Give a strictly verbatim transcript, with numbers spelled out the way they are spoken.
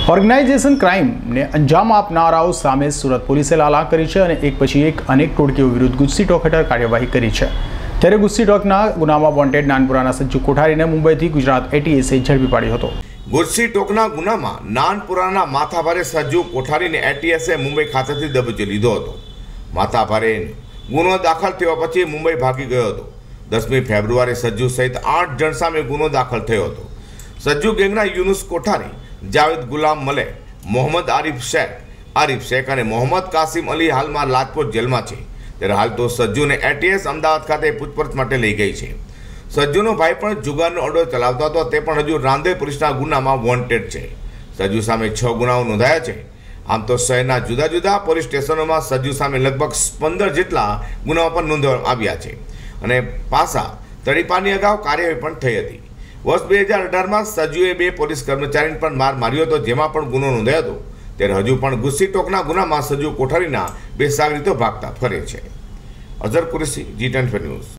Organisation ક્રાઇમને અંજામ આપનારાઓ સામે સુરત પોલીસે લાલા કરી છે અને એક પછી એક અનેક ટોળકીઓ વિરુદ્ધ ગુસ્સી ટોક હેઠળ કાર્યવાહી કરી છે। ત્યારે ગુસ્સી ટોકના ગુનામાં વોન્ટેડ નાનપુરાના સજ્જુ કોઠારીને મુંબઈથી ગુજરાત એટીએસે ઝડપી પાડ્યો હતો। ગુસ્સી ટોકના ગુનામાં નાનપુરાના માથાભારે સજ્જુ કોઠારીને એટીએસે મુંબઈ ખાતેથી દબોચી લીધો હતો। માથાભારે ગુનો દાખલ થયા પછી મુંબઈ ભાગી ગયો હતો। દસમી ફેબ્રુઆરી સજ્જુ સહિત આઠ જણ સામે ગુનો દાખલ થયો હતો। સજ્જુ ગેંગના યુનુસ કોઠારી, જાવેદ ગુલામ મલે, મોહમ્મદ આરિફ શેખ, આરિફ શેખ અને મોહમ્મદ કાસિમ અલી હાલમાં રાજકોટ જેલમાં છે। ત્યારે હાલ તો સજ્જુને એટીએસ અમદાવાદ ખાતે પૂછપરછ માટે લઈ ગઈ છે। સજ્જુનો ભાઈ પણ જુગારનો અડ્ડો ચલાવતો હતો, તે પણ હજુ રાંદેર પોલીસના ગુનામાં વોન્ટેડ છે। સજ્જુ સામે છ ગુનાઓ નોંધાયા છે। આમ તો શહેરના જુદા જુદા પોલીસ સ્ટેશનોમાં સજ્જુ સામે લગભગ પંદર જેટલા ગુનાઓ પણ નોંધવામાં આવ્યા છે અને પાસા તડીપાની અગાઉ કાર્યવાહી પણ થઈ હતી। વર્ષ બે હજાર અઢારમાં સજ્જુએ બે પોલીસ કર્મચારીને પણ માર માર્યો હતો, જેમાં પણ ગુનો નોંધાયો હતો। ત્યારે હજુ પણ ગુસ્સી ટોકના ગુનામાં સજ્જુ કોઠારીના બે સાગરીતો ભાગતા ફરે છે। Azhar Qureshi, Zee ten news.